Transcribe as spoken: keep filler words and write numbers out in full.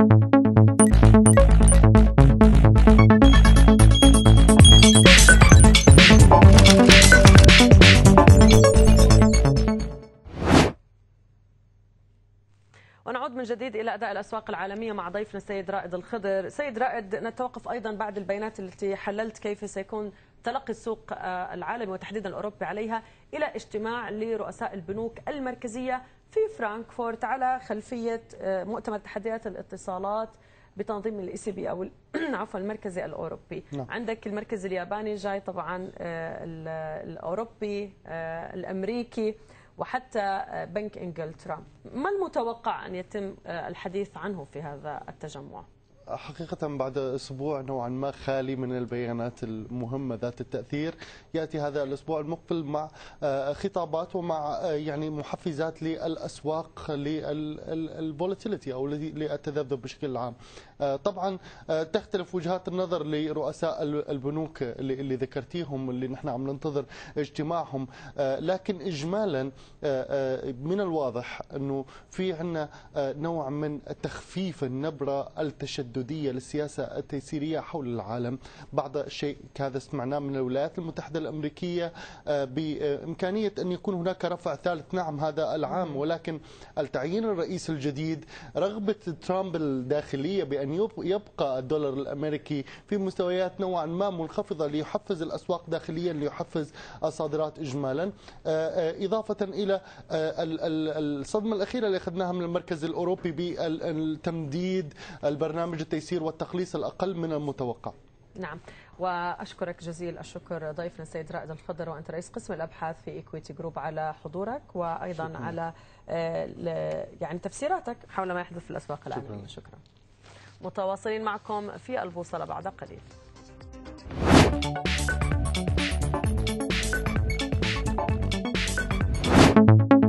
ونعود من جديد إلى أداء الأسواق العالمية مع ضيفنا السيد رائد الخضر. سيد رائد، نتوقف أيضا بعد البيانات التي حللت كيف سيكون تلقي السوق العالمي وتحديدا الأوروبي عليها إلى اجتماع لرؤساء البنوك المركزية في فرانكفورت على خلفية مؤتمر تحديات الاتصالات بتنظيم الاي سي بي او عفوا المركزي الاوروبي. نعم. عندك المركز الياباني جاي طبعا، الاوروبي، الامريكي، وحتى بنك انجلترا. ما المتوقع ان يتم الحديث عنه في هذا التجمع؟ حقيقة بعد أسبوع نوعا ما خالي من البيانات المهمة ذات التأثير، يأتي هذا الأسبوع المقبل مع خطابات ومع يعني محفزات للأسواق للفولاتيليتي أو للتذبذب بشكل عام. طبعا تختلف وجهات النظر لرؤساء البنوك اللي, اللي ذكرتيهم، اللي نحن عم ننتظر اجتماعهم، لكن إجمالا من الواضح أنه في عندنا نوع من تخفيف النبرة التشددية للسياسة التيسيرية حول العالم. بعض الشيء هذا سمعناه من الولايات المتحدة الأمريكية بإمكانية أن يكون هناك رفع ثالث، نعم هذا العام، ولكن التعيين الرئيس الجديد، رغبة ترامب الداخلية بأن يبقى الدولار الأمريكي في مستويات نوعا ما منخفضة ليحفز الأسواق داخليا، ليحفز الصادرات إجمالا، إضافة إلى الصدمة الأخيرة اللي أخذناها من المركز الأوروبي بالتمديد البرنامج التيسير والتخليص الأقل من المتوقع. نعم، وأشكرك جزيل الشكر ضيفنا السيد رائد الخضر، وأنت رئيس قسم الأبحاث في إيكويتي جروب، على حضورك وأيضا شكرا. على يعني تفسيراتك حول ما يحدث في الأسواق العالمية. شكرا. شكرا. متواصلين معكم في البوصلة بعد قليل.